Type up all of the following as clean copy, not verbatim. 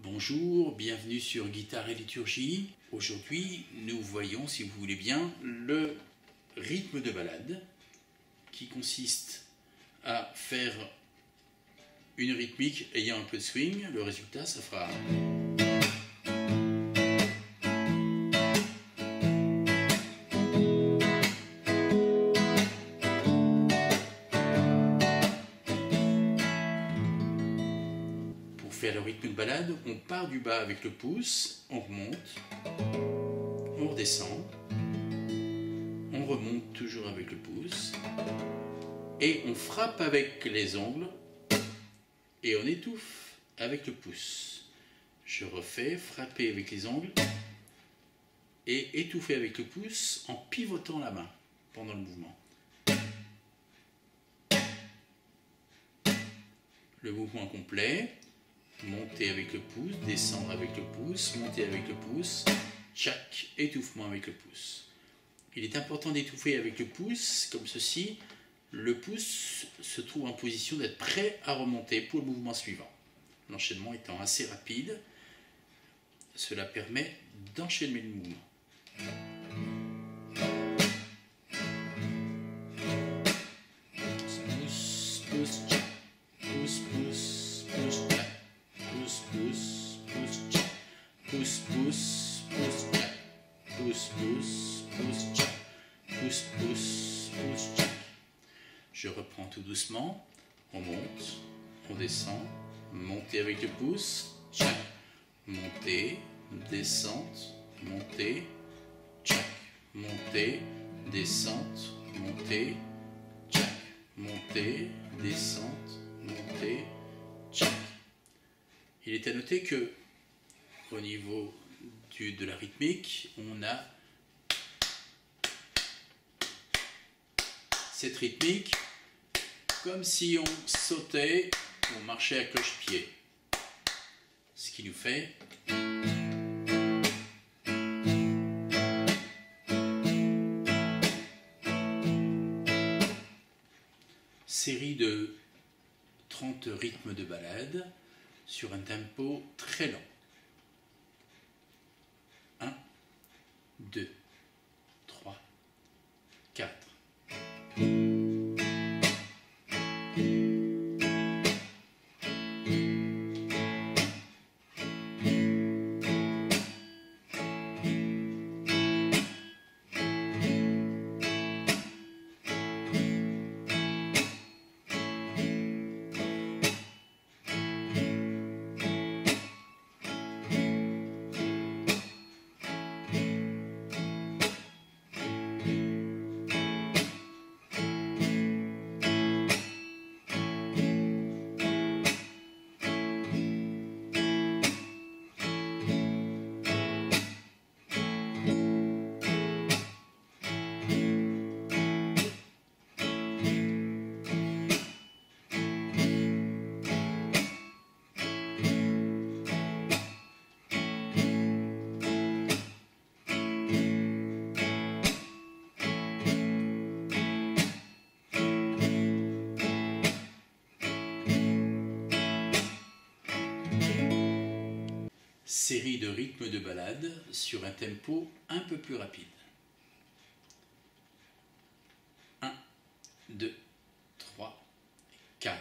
Bonjour, bienvenue sur Guitare et Liturgie. Aujourd'hui, nous voyons, si vous voulez bien, le rythme de balade qui consiste à faire une rythmique ayant un peu de swing. Le résultat, ça fera... Pour faire le rythme de balade, on part du bas avec le pouce, on remonte, on redescend, on remonte toujours avec le pouce, et on frappe avec les ongles, et on étouffe avec le pouce. Je refais, frapper avec les ongles, et étouffer avec le pouce en pivotant la main pendant le mouvement. Le mouvement complet. Monter avec le pouce, descendre avec le pouce, monter avec le pouce, tchac, étouffement avec le pouce. Il est important d'étouffer avec le pouce, comme ceci. Le pouce se trouve en position d'être prêt à remonter pour le mouvement suivant. L'enchaînement étant assez rapide, cela permet d'enchaîner le mouvement. Pouce, pouce, tchac, pouce, pouce, pouce, tchac. Pouce, pouce, pouce, tchac. Pouce, pouce, pouce, tchac. Pouce, pouce, pouce, tchac. Pouce, pouce, pouce, tchac. Je reprends tout doucement. On monte, on descend. Monter avec le pouce, tchac. Monter, descente, monter, tchac. Monter, descente, monter, tchac. Monter, descente, monter, tchac. Il est à noter que, au niveau de la rythmique, on a cette rythmique comme si on sautait ou on marchait à cloche-pied. Ce qui nous fait série de 30 rythmes de balade sur un tempo très lent. 1, 2, 3, 4. Série de rythmes de balade sur un tempo un peu plus rapide. 1, 2, 3, 4.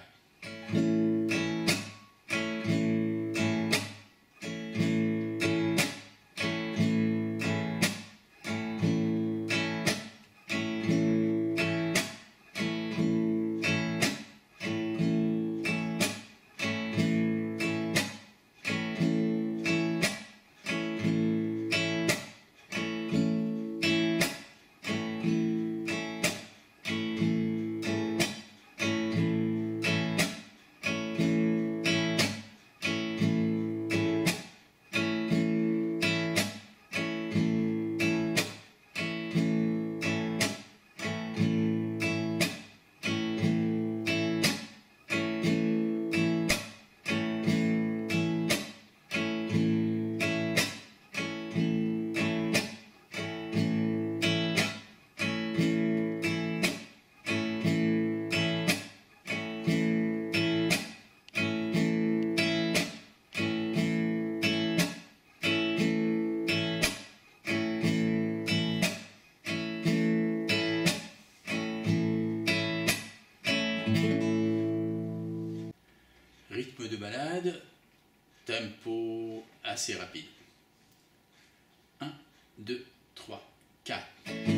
tempo assez rapide. 1, 2, 3, 4.